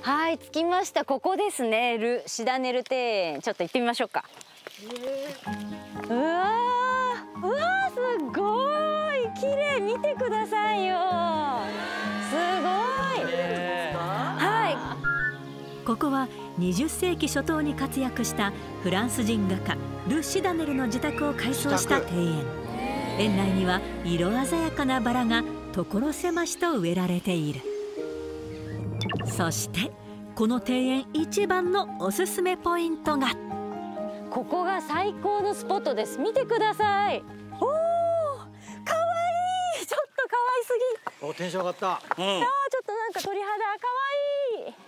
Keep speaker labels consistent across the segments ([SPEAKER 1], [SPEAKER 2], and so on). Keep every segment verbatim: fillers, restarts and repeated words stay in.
[SPEAKER 1] はい、着きました。ここですね。ル・シダネル庭園。ちょっと行ってみましょうか。うわー、うわー、すごい綺麗。見てくださいよ。すごい。はい。
[SPEAKER 2] ここはにじゅっせいき初頭に活躍したフランス人画家ル・シダネルの自宅を改装した庭園。園内には色鮮やかなバラが所狭しと植えられている。そしてこの庭園一番のおすすめポイントが、
[SPEAKER 1] ここが最高のスポットです。見てください。おお、かわいい。ちょっとかわいすぎ。
[SPEAKER 3] お、テンション上がった。うん。あ
[SPEAKER 1] あ、ちょっとなんか鳥肌。かわいい。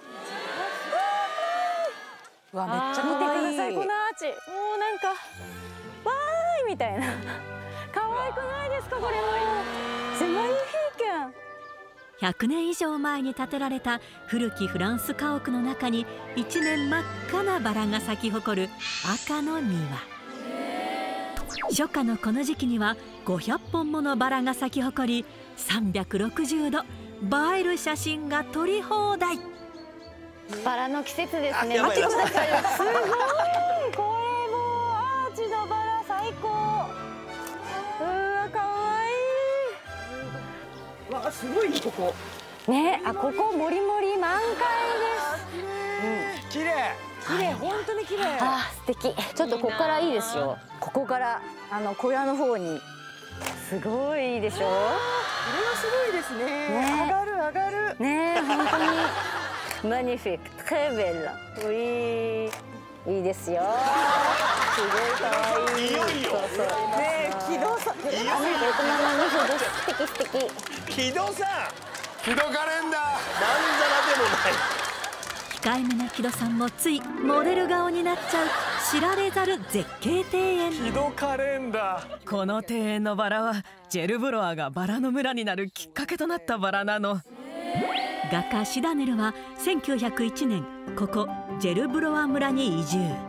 [SPEAKER 1] うわ、めっちゃ見てください。このアーチ。もうなんかわーいみたいな。可愛くないですかこれも。狭い平間。
[SPEAKER 2] ひゃくねん以上前に建てられた古きフランス家屋の中に一面真っ赤なバラが咲き誇る赤の庭。初夏のこの時期にはごひゃっぽんものバラが咲き誇り、さんびゃくろくじゅうど映える写真が撮り放題。
[SPEAKER 1] バラの季節ですね。待ってください。すごい。これもうアーチのバラ最高。うわ、かわいい。
[SPEAKER 3] わあ、すごいねここ。
[SPEAKER 1] ね、あ、ここもりもり満開
[SPEAKER 3] 綺麗。綺麗、本当に綺麗。
[SPEAKER 1] あ、素敵。ちょっとここからいいですよ。ここからあの小屋の方に。すごいいいでしょ。これは
[SPEAKER 3] すごいですね。上がる上がる。
[SPEAKER 1] ね、本当に。マニフィック、トレベル。うい、いいですよ。すごい可愛い。いよいよ。そうそう。
[SPEAKER 3] ね、木戸さん。
[SPEAKER 1] あ、なんか横浜の水です。素敵素敵。
[SPEAKER 4] 木戸さん。木戸カレンダー。まんざらでもない。
[SPEAKER 2] 控えめな木戸さんもついモデル顔になっちゃう知られざる絶景庭園。
[SPEAKER 4] 木戸カレンダー。
[SPEAKER 5] この庭園のバラはジェルブロアがバラの村になるきっかけとなったバラなの。
[SPEAKER 2] 画家シダネルはせんきゅうひゃくいちねんここジェルブロア村に移住。